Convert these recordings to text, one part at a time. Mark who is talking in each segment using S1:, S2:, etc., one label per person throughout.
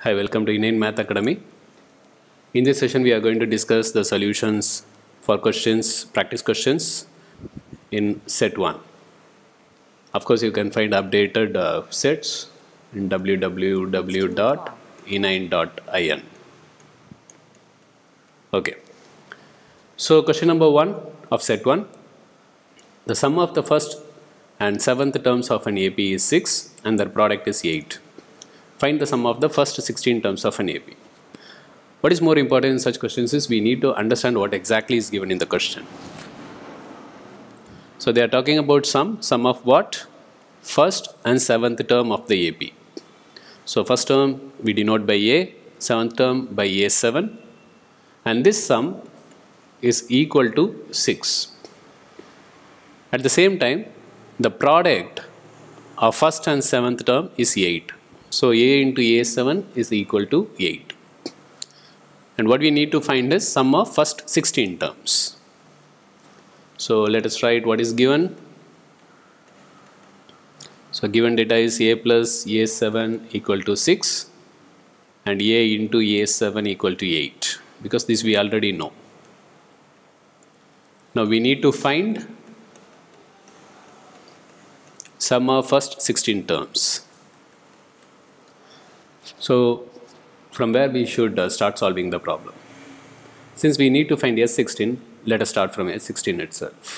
S1: Hi, welcome to ININE Math Academy. In this session, we are going to discuss the solutions for questions, practice questions in set 1. Of course, you can find updated sets in www.inine.in. Okay. So, question number 1 of set 1. The sum of the first and seventh terms of an AP is 6 and their product is 8. Find the sum of the first 16 terms of an AP. What is more important in such questions is we need to understand what exactly is given in the question. So they are talking about sum of what? First and seventh term of the AP. So first term we denote by A, seventh term by A7, and this sum is equal to 6. At the same time, the product of first and seventh term is 8. So A into A7 is equal to 8. And what we need to find is sum of first 16 terms. So let us write what is given. So given data is A plus A7 equal to 6 and A into A7 equal to 8, because this we already know. Now we need to find sum of first 16 terms. So from where we should start solving the problem. Since we need to find S16, let us start from S16 itself.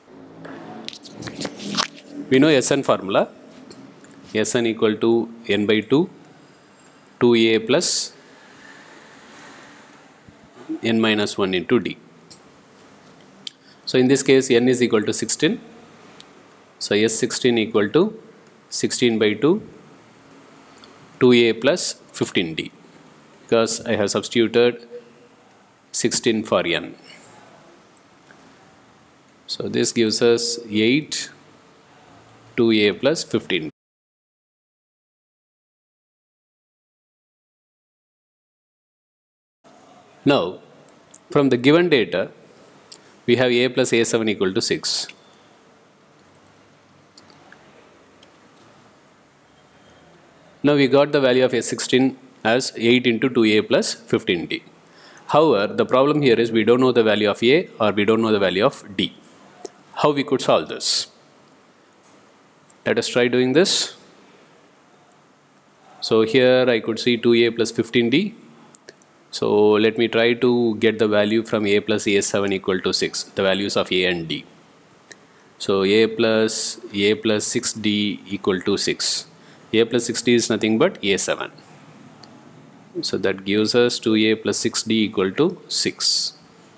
S1: We know Sn formula. Sn equal to n by 2, 2a plus n minus 1 into d. So in this case, n is equal to 16. So S16 equal to 16 by 2, 2a plus 15d. Because I have substituted 16 for n. So this gives us 8, 2a plus 15. Now, from the given data, we have a plus a7 equal to 6. Now we got the value of S16 as 8 into 2a plus 15d. However, the problem here is we don't know the value of a or we don't know the value of d. How we could solve this? Let us try doing this. So here I could see 2a plus 15d. So let me try to get the value from a plus a7 equal to 6, the values of a and d. So a plus 6d equal to 6. A plus 6d is nothing but a7. So that gives us 2a plus 6d equal to 6.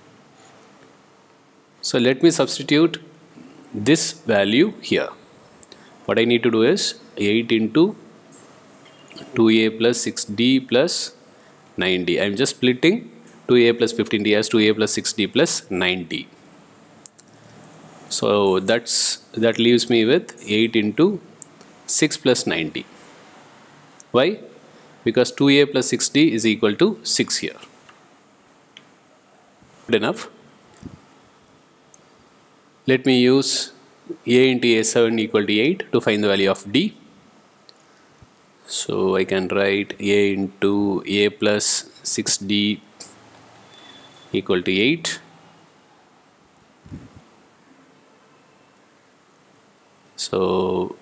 S1: So let me substitute this value here. What I need to do is 8 into 2a plus 6d plus 9d. I am just splitting 2a plus 15d as 2a plus 6d plus 9d. So that leaves me with 8 into 6 plus 9d. Why? Because 2a plus 6d is equal to 6 here. Good enough. Let me use a into a7 equal to 8 to find the value of d. So I can write a into a plus 6d equal to 8. So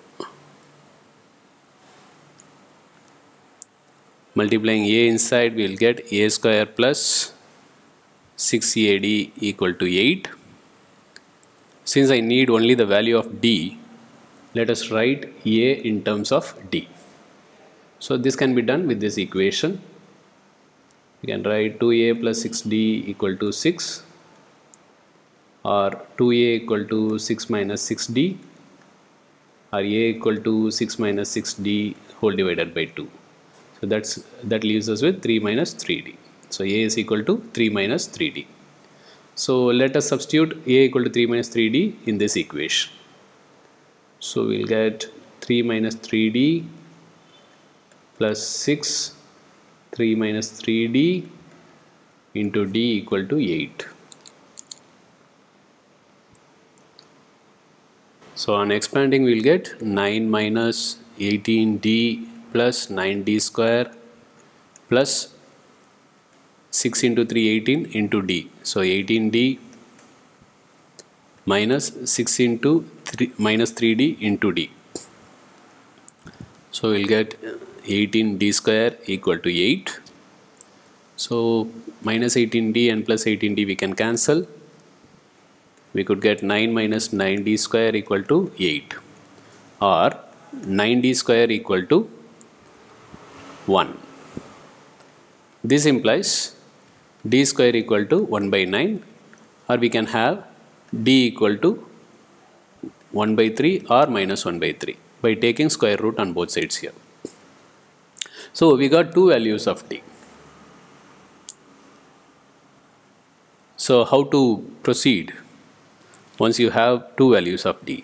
S1: multiplying a inside, we will get a square plus 6ad equal to 8. Since I need only the value of d, let us write a in terms of d. So this can be done with this equation. You can write 2a plus 6d equal to 6, or 2a equal to 6 minus 6d, or a equal to 6 minus 6d whole divided by 2. So that leaves us with 3 minus 3d. So a is equal to 3 minus 3d. So let us substitute a equal to 3 minus 3d in this equation. So we'll get 3 minus 3d plus 6, 3 minus 3d into d equal to 8. So on expanding, we'll get 9 minus 18d plus 9d square plus 6 into 3 18 into D. So 18D minus 6 into 3 minus 3D into D. So we'll get 18D square equal to 8. So minus 18D and plus 18D we can cancel. We could get 9 minus 9D square equal to 8, or 9D square equal to 1. This implies D square equal to 1 by 9, or we can have D equal to 1 by 3 or minus 1 by 3 by taking square root on both sides here. So we got two values of D. So how to proceed once you have two values of D?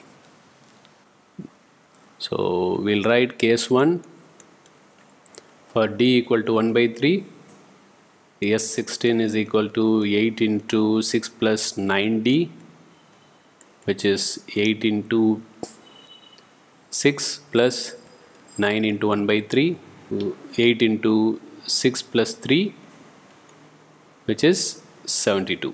S1: So we'll write case 1 for D equal to 1 by 3. S16 is equal to 8 into 6 plus 9D, which is 8 into 6 plus 9 into 1 by 3, 8 into 6 plus 3, which is 72.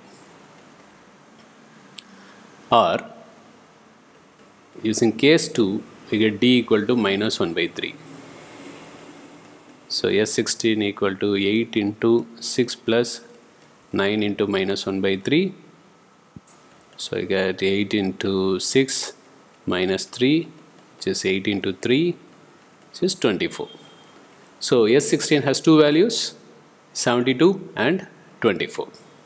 S1: Or using case 2, we get D equal to minus 1 by 3. So S16 equal to 8 into 6 plus 9 into minus 1 by 3. So I get 8 into 6 minus 3, which is 8 into 3, which is 24. So S16 has two values, 72 and 24.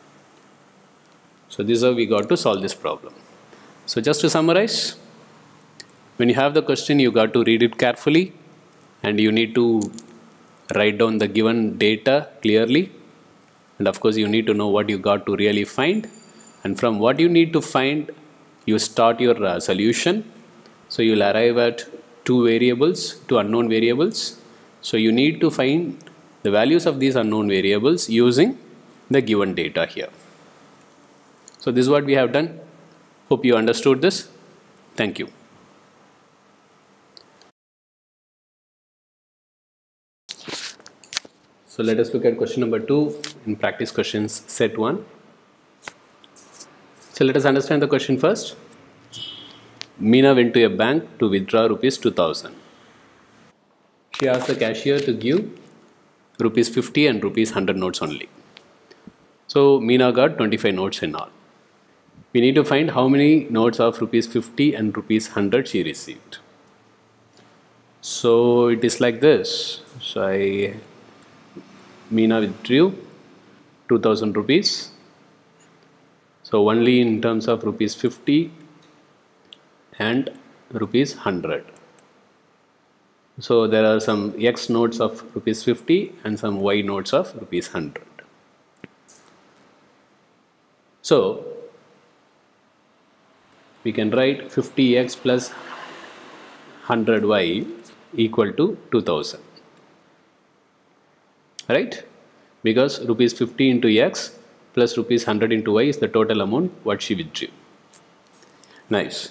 S1: So this is how we got to solve this problem. So just to summarize, when you have the question, you got to read it carefully and you need to write down the given data clearly, and of course you need to know what you got to really find, and from what you need to find you start your solution. So you will arrive at two unknown variables. So you need to find the values of these unknown variables using the given data here. So this is what we have done. Hope you understood this. Thank you. So let us look at question number 2 in practice questions set 1. So let us understand the question first. Meena went to a bank to withdraw rupees 2000. She asked the cashier to give rupees 50 and rupees 100 notes only. So Meena got 25 notes in all. We need to find how many notes of rupees 50 and rupees 100 she received. So it is like this. So Meena withdrew 2000 rupees. So only in terms of rupees 50 and rupees 100. So there are some X notes of rupees 50 and some Y notes of rupees 100. So we can write 50X plus 100Y equal to 2000. Right? Because rupees 50 into X plus rupees 100 into Y is the total amount what she withdrew. Nice.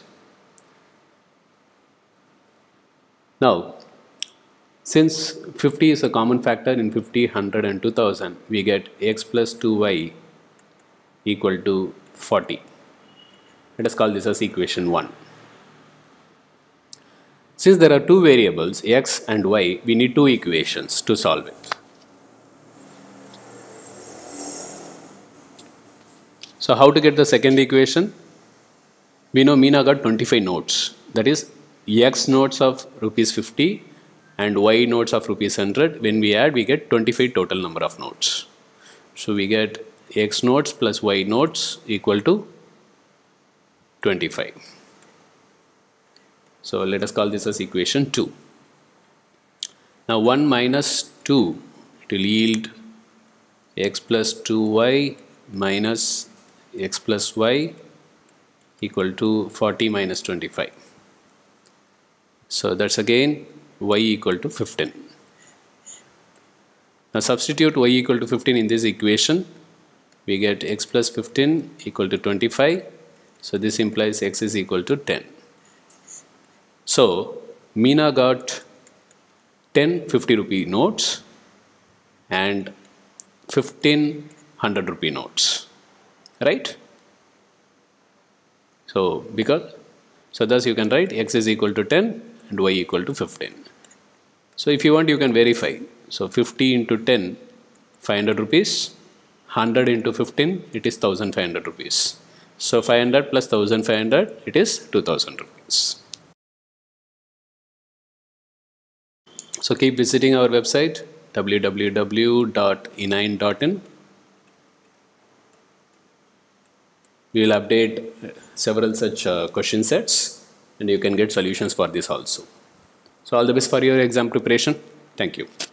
S1: Now, since 50 is a common factor in 50, 100 and 2000, we get X plus 2Y equal to 40. Let us call this as equation 1. Since there are two variables, X and Y, we need two equations to solve it. So how to get the second equation? We know Meena got 25 notes. That is X notes of rupees 50 and Y notes of rupees 100. When we add, we get 25 total number of notes. So we get X notes plus Y notes equal to 25. So let us call this as equation 2. Now 1 minus 2, it will yield X plus 2Y minus X plus Y equal to 40 minus 25. So that's again Y equal to 15. Now substitute Y equal to 15 in this equation. We get X plus 15 equal to 25. So this implies X is equal to 10. So Meena got 10 50 rupee notes and 15 100 rupee notes, right? So thus you can write x is equal to 10 and y equal to 15. So if you want, you can verify. So 50 into 10, 500 rupees. 100 into 15, it is 1500 rupees. So 500 plus 1500, it is 2000 rupees. So keep visiting our website www.inine.in. We will update several such question sets, and you can get solutions for this also. So all the best for your exam preparation. Thank you.